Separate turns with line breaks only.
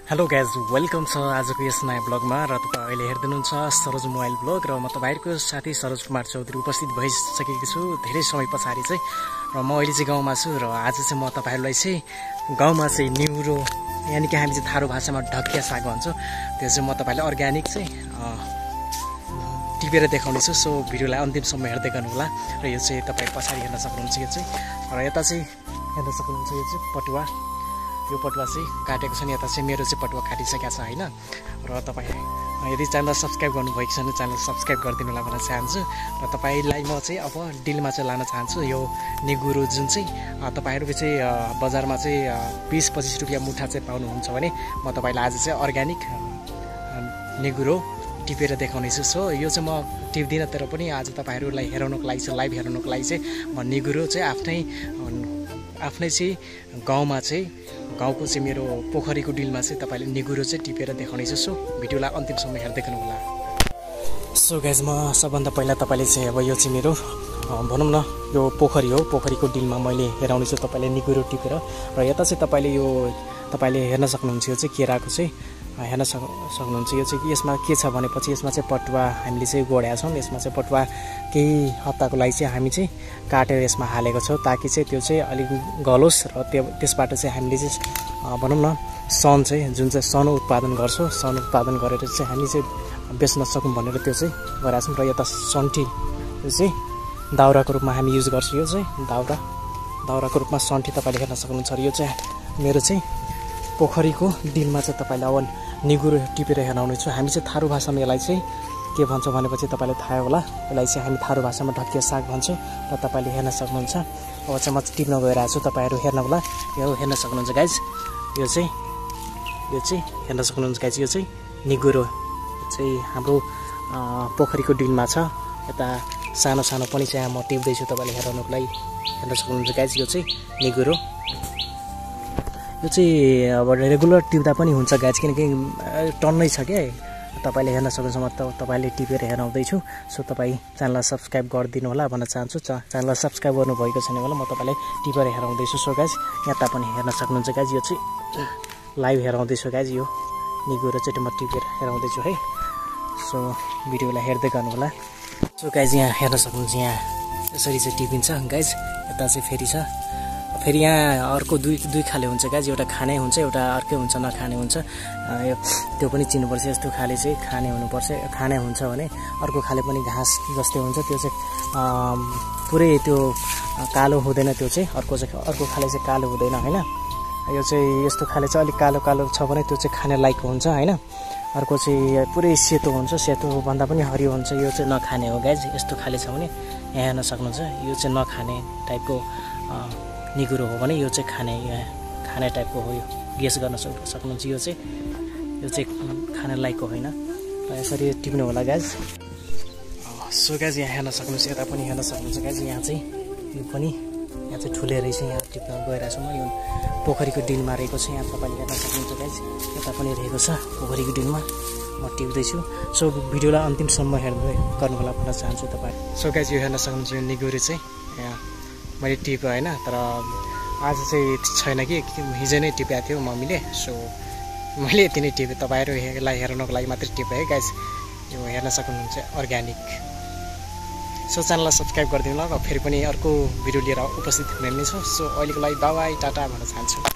Hello guys, welcome छ आजको यस नयाँ ब्लगमा। र तपाईँ अहिले हेर्नुहुन्छ सरोज मोबाइल ब्लग र म तपाईँहरूको साथी सरोज कुमार चौधरी उपस्थित भइसकेको छु धेरै समय पछाडि चाहिँ। र म अहिले चाहिँ गाउँमा छु र आज चाहिँ म तपाईँहरूलाई चाहिँ गाउँमा चाहिँ निगुरो यानि कि हामी चाहिँ थारू भाषामा ढकिया साग भन्छौँ, त्यो चाहिँ म तपाईँलाई अर्ग्यानिक चाहिँ टिपेर देखाउनेछु। सो भिडियोलाई अन्तिमसम्म हेर्दै गर्नुहोला। र यो चाहिँ तपाईँ पछाडि हेर्न सक्नुहुन्छ यो चाहिँ, र यता चाहिँ हेर्न सक्नुहुन्छ यो चाहिँ पटुवा। यो पटुवा चाहिँ काटेको छ नि, यता चाहिँ मेरो चाहिँ पटुवा काटिसकेको छ होइन। र तपाईँ यदि च्यानल सब्सक्राइब गर्नुभएको छ भने च्यानल सब्सक्राइब गरिदिनु होला भन्न चाहन्छु। र तपाईँलाई म चाहिँ अब डिलमा चाहिँ लान चाहन्छु। यो निगुरो जुन चाहिँ तपाईँहरूको चाहिँ बजारमा चाहिँ 20-25 रुपियाँ मुठा चाहिँ पाउनुहुन्छ भने म तपाईँलाई आज चाहिँ अर्ग्यानिक निगुरो टिपेर देखाउनेछु। सो यो चाहिँ म टिप्दिनँ, तर पनि आज तपाईँहरूलाई हेराउनको लागि चाहिँ लाइभ हेराउनको लागि चाहिँ म निगुरो चाहिँ आफ्नै चाहिँ गाउँमा चाहिँ गाउँको चाहिँ मेरो पोखरीको डिलमा चाहिँ तपाईँले निगुरो चाहिँ टिपेर देखाउनेछु। सो भिडियोलाई अन्तिमसम्म हेर्दै गर्नुहोला। सो गाइज, म सबभन्दा पहिला तपाईँले चाहिँ अब यो चाहिँ मेरो भनौँ न यो पोखरी हो, पोखरीको डिलमा मैले हेराउनेछु तपाईँले निगुरो टिपेर। र यता चाहिँ तपाईँले हेर्न सक्नुहुन्छ यो चाहिँ केराको चाहिँ हेर्न सक्नुहुन्छ। यो चाहिँ यसमा के छ भनेपछि यसमा चाहिँ पटुवा हामीले चाहिँ गोड्या छौँ। यसमा चाहिँ पटुवा केही हप्ताको लागि चाहिँ हामी चाहिँ काटेर यसमा हालेको छौँ ताकि चाहिँ त्यो चाहिँ अलिक गलोस्। र त्यसबाट चाहिँ हामीले चाहिँ भनौँ न सन चाहिँ जुन चाहिँ सन उत्पादन गर्छौँ, सन उत्पादन गरेर चाहिँ हामी चाहिँ बेच्न सकौँ भनेर त्यो चाहिँ गरेका छौँ। र यता सन्ठी यो चाहिँ दाउराको रूपमा हामी युज गर्छौँ। यो चाहिँ दाउराको रूपमा सन्ठी तपाईँले हेर्न सक्नुहुन्छ। र यो चाहिँ मेरो चाहिँ पोखरीको डिलमा चाहिँ तपाईँले अब निगुरो टिपेर हेराउने छु। हामी चाहिँ थारू भाषामा यसलाई चाहिँ के भन्छौँ भनेपछि तपाईँलाई थाहा होला। यसलाई चाहिँ हामी थारू भाषामा ढकिया साग भन्छौँ। र तपाईँले हेर्न सक्नुहुन्छ। अब चाहिँ म टिप्न गइरहेको छु, तपाईँहरू हेर्न होला। यो हेर्न सक्नुहुन्छ गाइज, यो चाहिँ हेर्न सक्नुहुन्छ गाइज, यो चाहिँ निगुरो चाहिँ हाम्रो पोखरीको डिलमा छ। यता सानो सानो पनि चाहिँ म टिप्दैछु तपाईँले हेराउनुको लागि। हेर्न सक्नुहुन्छ गाइज, यो चाहिँ निगुरो। यो चाहिँ अब रेगुलर टिप्दा पनि हुन्छ गाइज, किनकि टन्नै छ क्या। तपाईँले हेर्न सक्नुहुन्छ, म तपाईँले टिपेर हेराउँदैछु। सो तपाईँ च्यानललाई सब्सक्राइब गरिदिनु होला भन्न चाहन्छु। च्यानललाई सब्सक्राइब गर्नुभएको छैन भने म तपाईँलाई टिपेर हेराउँदैछु। सो गाइज यहाँ पनि हेर्न सक्नुहुन्छ गाइज, यो चाहिँ लाइभ हेराउँदैछु गाइज। यो निगुरो चाहिँ म टिपेर हेराउँदैछु है। सो भिडियोलाई हेर्दै गर्नुहोला। सो गाइज यहाँ हेर्न सक्नुहुन्छ, यहाँ यसरी चाहिँ टिपिन्छ गाइज। यता चाहिँ फेरि यहाँ अर्को दुई खाले हुन्छ गाइज, एउटा खाने हुन्छ, एउटा अर्कै हुन्छ नखाने हुन्छ। त्यो पनि चिन्नुपर्छ। यस्तो खाले चाहिँ खाने हुनुपर्छ, खाने हुन्छ भने अर्को खाले पनि घाँस जस्तै हुन्छ, त्यो चाहिँ पुरै त्यो कालो हुँदैन। त्यो चाहिँ अर्को खाले चाहिँ कालो हुँदैन होइन। यो चाहिँ यस्तो खाले चाहिँ अलिक कालो छ भने त्यो चाहिँ खाने लायकको हुन्छ होइन। अर्को चाहिँ पुरै सेतो हुन्छ, सेतोभन्दा पनि हरियो हुन्छ, यो चाहिँ नखाने हो गाइज। यस्तो खाले छ भने यहाँ हेर्न सक्नुहुन्छ, यो चाहिँ नखाने टाइपको निगुरो हो भने यो चाहिँ खाने टाइपको हो। यो गेस गर्न सक्नुहुन्छ। यो चाहिँ खाने लायकको होइन। यसरी टिप्नु होला गाइज। सो गाइज यहाँ हेर्न सक्नुहुन्छ, यता पनि हेर्न सक्नुहुन्छ गाइज। यहाँ चाहिँ ठुले रहेछ, यहाँ टिप्न गइरहेको छु म। यो पोखरीको डिलमा रहेको छ, यहाँ तपाईँले हेर्न सक्नुहुन्छ गाइज। यता पनि रहेको छ पोखरीको डिलमा, म टिप्दैछु। सो भिडियोलाई अन्तिमसम्म हेर्दै गर्नु होला भन्न चाहन्छु तपाईँ। सो गाइज यो हेर्न सक्नुहुन्छ, यो निगुरो चाहिँ यहाँ मैले टिपेँ होइन, तर आज चाहिँ छैन कि हिजो नै टिपेको थियो मम्मीले। सो मैले यति नै टिपेँ, तपाईँहरूलाई हेर्नको लागि मात्रै टिपेँ है गाइज। यो हेर्न सक्नुहुन्छ अर्ग्यानिक। सो च्यानललाई सब्सक्राइब गरिदिनु होला। र फेरि पनि अर्को भिडियो लिएर उपस्थित हुने नै छु। सो अहिलेको लागि बाई टाटा भन्न चाहन्छु।